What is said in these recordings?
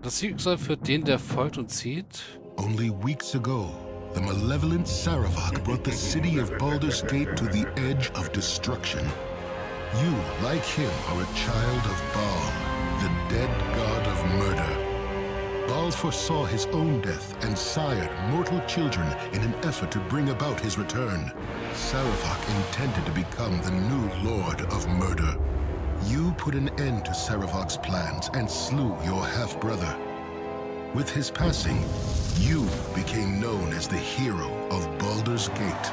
Das Schicksal führt den, der folgt und zieht. Only weeks ago, the malevolent Sarevok brought the city of Baldur's Gate to the edge of destruction. You, like him, are a child of Baal, the dead god of murder. Baal foresaw his own death and sired mortal children in an effort to bring about his return. Sarevok intended to become the new lord of murder. You put an end to Sarevok's plans and slew your half-brother. With his passing, you became known as the hero of Baldur's Gate.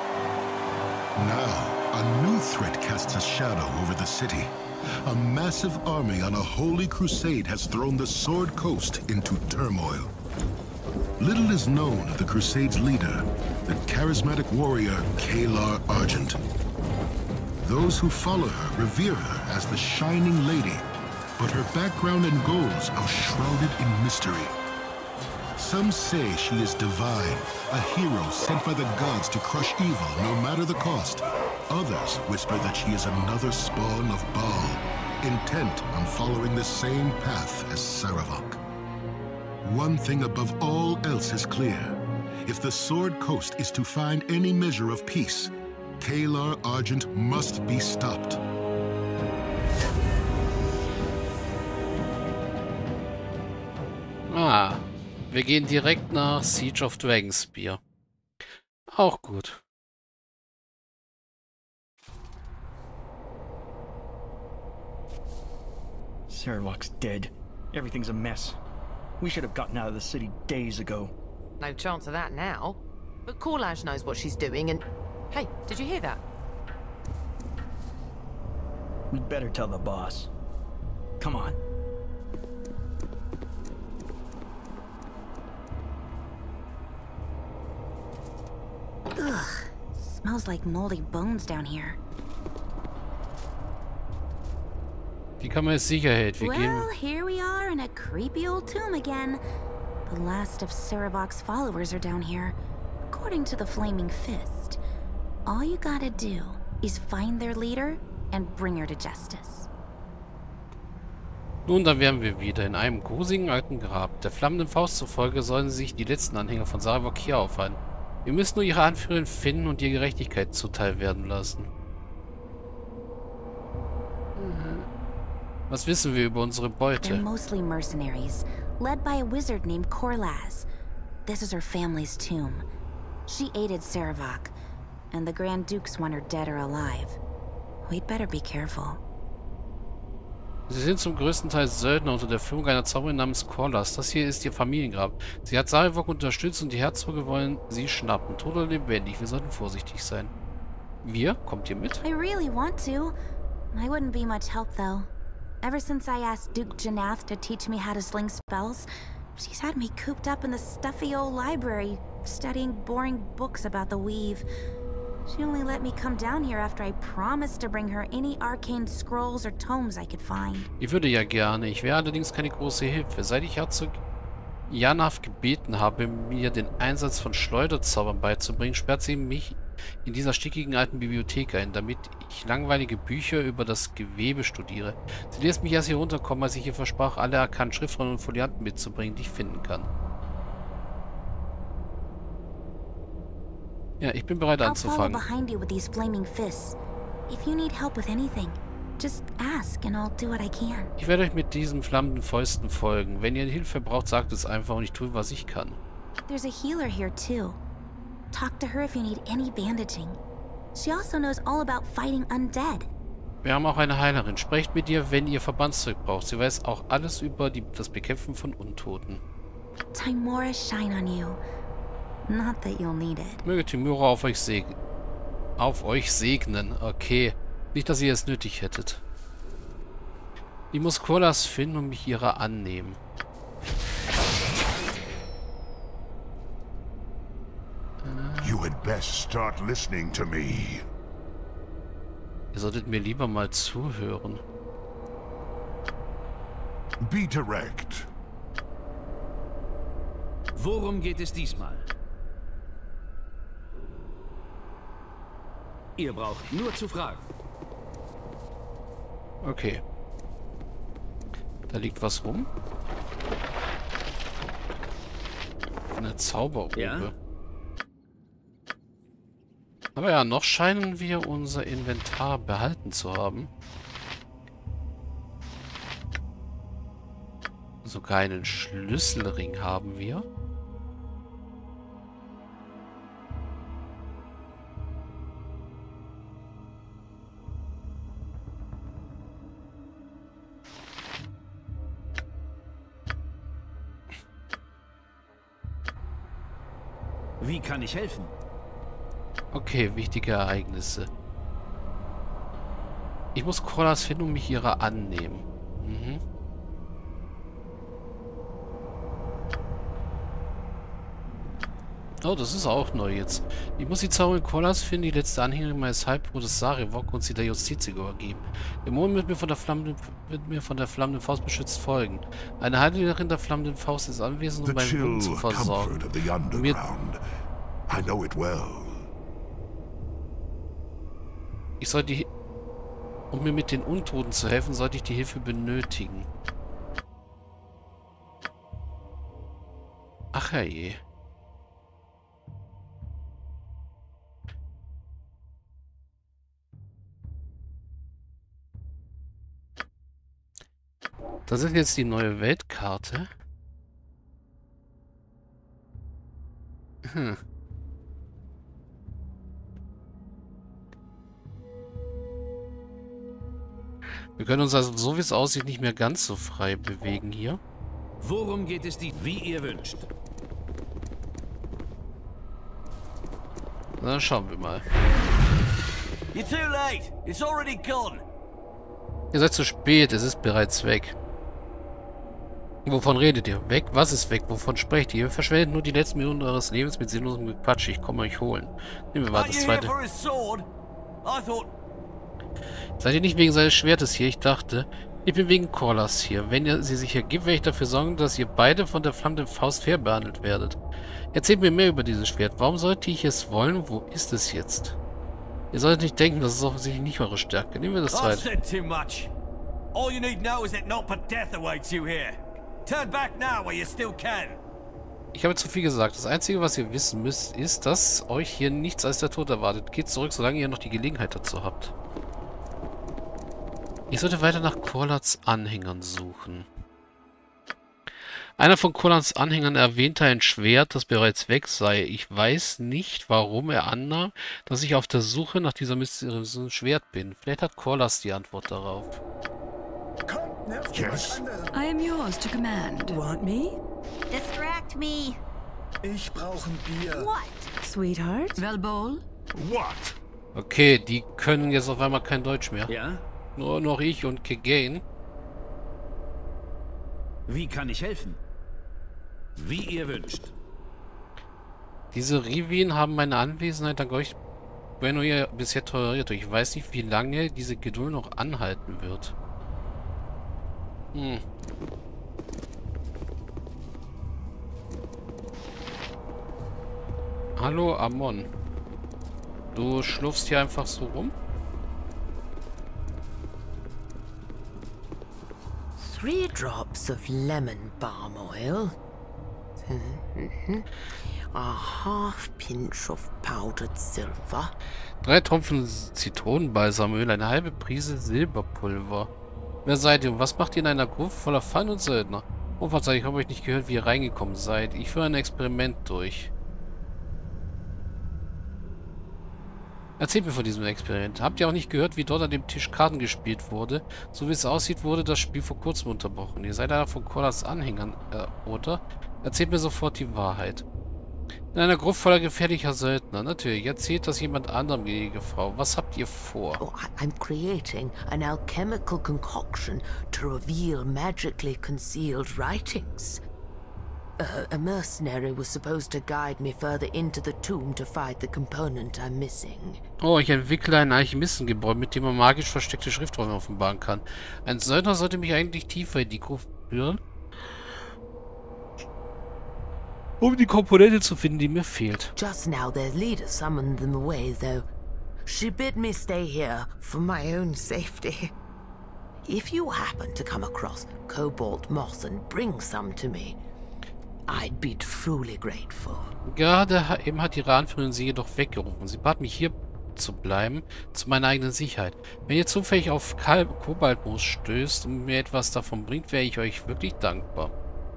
Now, a new threat casts a shadow over the city. A massive army on a holy crusade has thrown the Sword Coast into turmoil. Little is known of the crusade's leader, the charismatic warrior Kalar Argent. Those who follow her revere her as the Shining Lady, but her background and goals are shrouded in mystery. Some say she is divine, a hero sent by the gods to crush evil no matter the cost. Others whisper that she is another spawn of Baal, intent on following the same path as Sarevok. One thing above all else is clear. If the Sword Coast is to find any measure of peace, Kalar Argent must be stopped. Ah, wir gehen direkt nach Siege of Dragonspear. Auch gut. Sarevok's dead. Everything's a mess. We should have gotten out of the city days ago. No chance of that now. But Korlaj knows what she's doing and... Hey, did you hear that? We'd better tell the boss. Come on. Ugh. Smells like moldy bones down here. Die Kammer ist Sicherheit. Wir gehen... Well, here we are in a creepy old tomb again. The last of Sarevok's followers are down here, according to the Flaming Fist. All you gotta do is find their leader and bring her to justice. Nun, da wären wir wieder in einem grusigen alten Grab. Der flammenden Faust zufolge sollen sich die letzten Anhänger von Sarevok hier aufhalten. Wir müssen nur ihre Anführerin finden und ihr Gerechtigkeit zuteil werden lassen. Was wissen wir über unsere Beute? They're mostly mercenaries, led by a wizard named Korlaz. This is her family's tomb. She aided Sarevok, and the Grand Dukes want her dead or alive. We'd better be careful. Sie sind zum größten Teil Söldner unter der Führung einer Zauberin namens Korlas. Das hier ist ihr Familiengrab. Sie hat Sarevok unterstützt und die Herzöge wollen sie schnappen. Tot oder lebendig. Wir sollten vorsichtig sein. Wir? Kommt ihr mit? I really want to. I wouldn't be much help, though. Ever since I asked Duke Janath to teach me how to sling spells, she's had me cooped up in the stuffy old library, studying boring books about the weave. She only let me come down here after I promised to bring her any arcane scrolls or tomes I could find. Ich würde ja gerne. Ich wäre allerdings keine große Hilfe. Seit ich Herzog Janath gebeten habe, mir den Einsatz von Schleuderzaubern beizubringen, sperrt sie mich in dieser stickigen alten Bibliothek ein, damit ich langweilige Bücher über das Gewebe studiere. Sie lässt mich erst hier runterkommen, als ich ihr versprach, alle erkannten Schriftrollen und Folianten mitzubringen, die ich finden kann. Ja, ich bin bereit anzufangen. behind you with these flaming fists. If you need help with anything, just ask and I'll do what I can. Ich werde euch mit diesen flammenden Fäusten folgen. Wenn ihr Hilfe braucht, sagt es einfach und ich tue, was ich kann. There's a healer here too. Talk to her if you need any bandaging. She also knows all about fighting undead. Wir haben auch eine Heilerin. Sprecht mit ihr, wenn ihr Verbandszeug braucht. Sie weiß auch alles über das Bekämpfen von Untoten. Timora shine on you. Not that you'll need it. Möge Timura auf euch segnen. Okay. Nicht, dass ihr es nötig hättet. Ich muss Korlas finden und mich ihrer annehmen. You had best start listening to me. Ihr solltet mir lieber mal zuhören. Be direct. Worum geht es diesmal? Ihr braucht nur zu fragen. Okay. Da liegt was rum. Eine Zauberrobe. Ja? Aber ja, noch scheinen wir unser Inventar behalten zu haben. Sogar einen Schlüsselring haben wir. Wie kann ich helfen? Okay, wichtige Ereignisse. Ich muss Kolas finden und mich ihrer annehmen. Mhm. Oh, das ist auch neu jetzt. Ich muss die Zauberin Kolas finden, die letzte Anhängerin meines Halbbruders Sarevok und sie der Justiz übergeben. Der Mond wird mir von der flammenden Faust beschützt folgen. Eine Heilerin der flammenden Faust ist anwesend, The um meinen Wunden zu chill versorgen. comfort of the underground. I know it well. Um mir mit den Untoten zu helfen, sollte ich die Hilfe benötigen. Ach herrje. Das ist jetzt die neue Weltkarte. Hm. Wir können uns also, so wie es aussieht, nicht mehr ganz so frei bewegen hier. Worum geht es wie ihr wünscht? Na, dann schauen wir mal. You're too late. It's already gone. Ihr seid zu spät, es ist bereits weg. Wovon redet ihr? Weg? Was ist weg? Wovon sprecht ihr? Ihr verschwendet nur die letzten Minuten eures Lebens mit sinnlosem Gequatsch. Ich komme euch holen. Nehmen wir mal das zweite. Seid ihr nicht wegen seines Schwertes hier? Ich dachte, ich bin wegen Kolas hier. Wenn ihr sie sich ergibt, werde ich dafür sorgen, dass ihr beide von der flammenden Faust fair behandelt werdet. Erzählt mir mehr über dieses Schwert. Warum sollte ich es wollen? Wo ist es jetzt? Ihr solltet nicht denken, das ist offensichtlich nicht eure Stärke. Nehmen wir das zweite. All you need know is that not but death awaits you here. Turn back now while you still can. Ich habe zu viel gesagt. Das Einzige, was ihr wissen müsst, ist, dass euch hier nichts als der Tod erwartet. Geht zurück, solange ihr noch die Gelegenheit dazu habt. Ich sollte weiter nach Korlats Anhängern suchen. Einer von Korlats Anhängern erwähnte ein Schwert, das bereits weg sei. Ich weiß nicht, warum er annahm, dass ich auf der Suche nach diesem mysteriösen Schwert bin. Vielleicht hat Korlas die Antwort darauf. Yes? I am yours to command. Want me? Distract me. Ich brauche ein Bier. What? Sweetheart? Velbol? What? Okay, die können jetzt auf einmal kein Deutsch mehr. Ja? Nur noch ich und Kegain. Wie kann ich helfen? Wie ihr wünscht. Diese Rivien haben meine Anwesenheit dank euch bisher toleriert. Ich weiß nicht, wie lange diese Geduld noch anhalten wird. Hallo, Amon. Du schlurfst hier einfach so rum? 3 drops of lemon balm oil. A half pinch of powdered silver. 3 Tropfen Zitronenbalsamöl, eine halbe Prise Silberpulver. Wer seid ihr und was macht ihr in einer Gruft voller Fallen und Söldner? Oh, verzeiht, ich habe euch nicht gehört, wie ihr reingekommen seid. Ich führe ein Experiment durch. Erzählt mir von diesem Experiment. Habt ihr auch nicht gehört, wie dort an dem Tisch Karten gespielt wurde? So wie es aussieht, wurde das Spiel vor kurzem unterbrochen. Ihr seid einer von Kolas Anhängern, oder? Erzählt mir sofort die Wahrheit. In einer Gruft voller gefährlicher Söldner. Natürlich. Erzählt das jemand anderem, gnädige Frau. Was habt ihr vor? Oh, I'm creating an alchemical concoction to reveal magically concealed writings. A mercenary was supposed to guide me further into the tomb to find the component I'm missing. Oh, ich entwickle ein Alchemistengebäude, mit dem man magisch versteckte Schriftrollen offenbaren kann. Ein Söldner sollte mich eigentlich tiefer in die Gruft führen, um die Komponente zu finden, die mir fehlt. Just now their leader summoned them away, though. She bid me stay here for my own safety. If you happen to come across cobalt moss and bring some to me, I'd be truly grateful. Gerade eben hat ihre Anführerin sie jedoch weggerufen. Sie bat mich hier zu bleiben, zu meiner eigenen Sicherheit. Wenn ihr zufällig auf Kobaltmoos stößt und mir etwas davon bringt, wäre ich euch wirklich dankbar.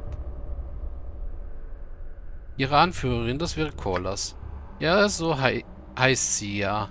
Ihre Anführerin, das wäre Korlas. Ja, so heißt sie ja.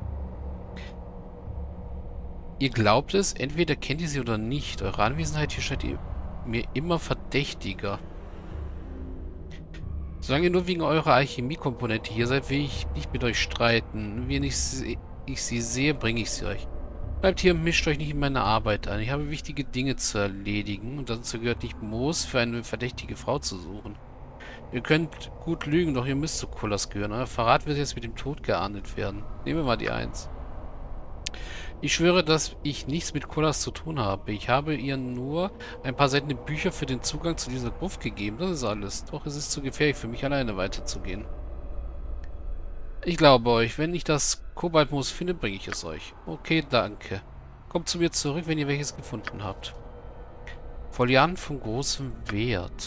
Ihr glaubt es, entweder kennt ihr sie oder nicht. Eure Anwesenheit hier scheint mir immer verdächtiger. Solange ihr nur wegen eurer Alchemiekomponente hier seid, will ich nicht mit euch streiten. Wenn ich sie sehe, bringe ich sie euch. Bleibt hier und mischt euch nicht in meine Arbeit ein. Ich habe wichtige Dinge zu erledigen und dazu gehört nicht Moos für eine verdächtige Frau zu suchen. Ihr könnt gut lügen, doch ihr müsst zu Korlas gehören. Euer Verrat wird jetzt mit dem Tod geahndet werden. Nehmen wir mal die 1. Ich schwöre, dass ich nichts mit Korlas zu tun habe. Ich habe ihr nur ein paar seltene Bücher für den Zugang zu dieser Gruft gegeben. Das ist alles. Doch es ist zu gefährlich für mich, alleine weiterzugehen. Ich glaube euch. Wenn ich das Kobaltmoos finde, bringe ich es euch. Okay, danke. Kommt zu mir zurück, wenn ihr welches gefunden habt. Folianen von großem Wert.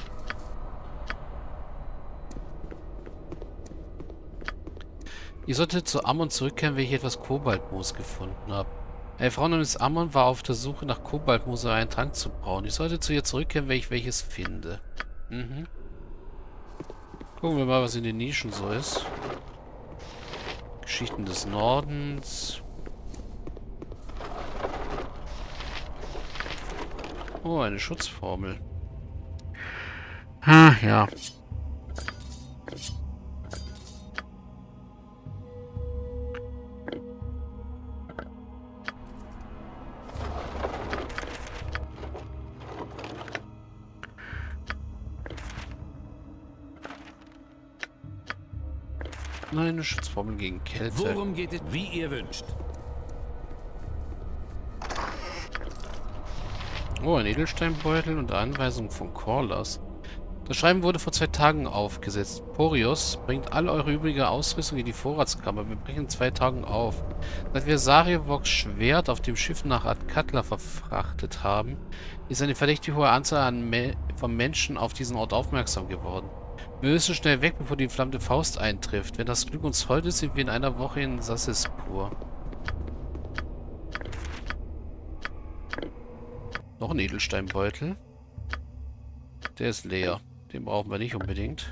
Ihr solltet zu Ammon zurückkehren, wenn ich etwas Kobaltmoos gefunden habe. Eine Frau namens Ammon war auf der Suche nach Kobaltmoos, um einen Trank zu brauen. Ich sollte zu ihr zurückkehren, wenn ich welches finde. Gucken wir mal, was in den Nischen so ist. Geschichten des Nordens. Oh, eine Schutzformel. Ja. Nein, eine Schutzformel gegen Kälte. Worum geht es? Wie ihr wünscht. Oh, ein Edelsteinbeutel und Anweisung von Korlas. Das Schreiben wurde vor 2 Tagen aufgesetzt. Porios, bringt all eure übrige Ausrüstung in die Vorratskammer. Wir brechen in 2 Tagen auf. Seit wir Sarievoks Schwert auf dem Schiff nach Atkatla verfrachtet haben, ist eine verdächtig hohe Anzahl von Menschen auf diesen Ort aufmerksam geworden. Wir müssen schnell weg, bevor die flammende Faust eintrifft. Wenn das Glück uns heute ist, sind wir in einer Woche in Sasispur. Noch ein Edelsteinbeutel. Der ist leer. Den brauchen wir nicht unbedingt.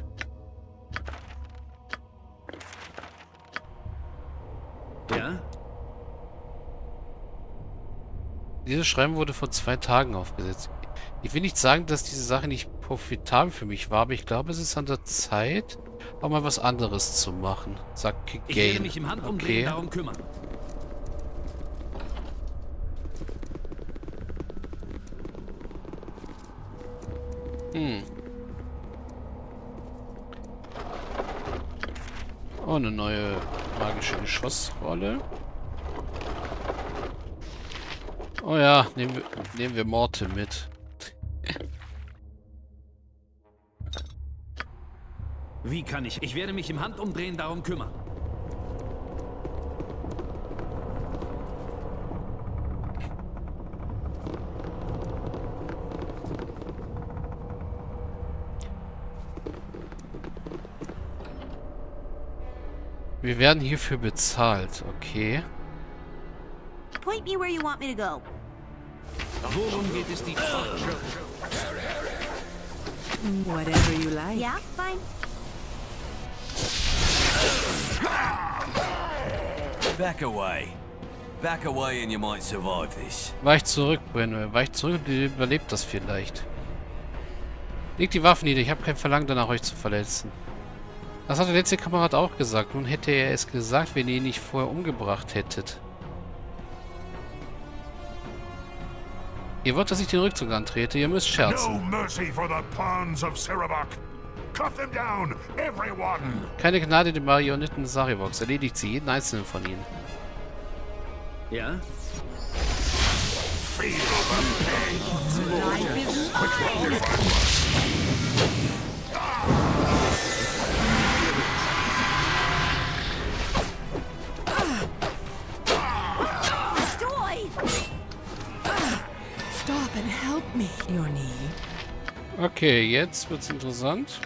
Ja? Dieses Schreiben wurde vor 2 Tagen aufgesetzt. Ich will nicht sagen, dass diese Sache nicht profitabel für mich war, aber ich glaube, es ist an der Zeit, auch mal was anderes zu machen, sagt Kigane. Ich werde mich im Handumdrehen darum kümmern. Oh, eine neue magische Geschossrolle. Oh ja, nehmen wir Morte mit. Wie kann ich? Ich werde mich im Handumdrehen darum kümmern. Wir werden hierfür bezahlt, okay. Point me where you want me to go. Worum geht es die? Whatever you like. Yeah, fine. Back away. Back away and you might survive this. Weich zurück, Brenno. Weich zurück und ihr überlebt das vielleicht. Legt die Waffen nieder. Ich habe kein Verlangen danach, euch zu verletzen. Das hat der letzte Kamerad auch gesagt. Nun hätte er es gesagt, wenn ihr ihn nicht vorher umgebracht hättet. Ihr wollt, dass ich den Rückzug antrete? Ihr müsst scherzen. No mercy for the pawns of Sarievoks. Cut them down, everyone. Keine Gnade den Marionetten Sarievoks. Erledigt sie, jeden einzelnen von ihnen. Ja? Feel the pain. Stop and help me. Your need. Okay, jetzt wird's interessant.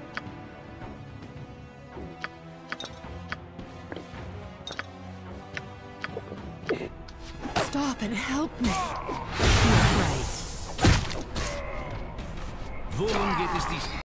Stop and help me. Worum geht es diesmal?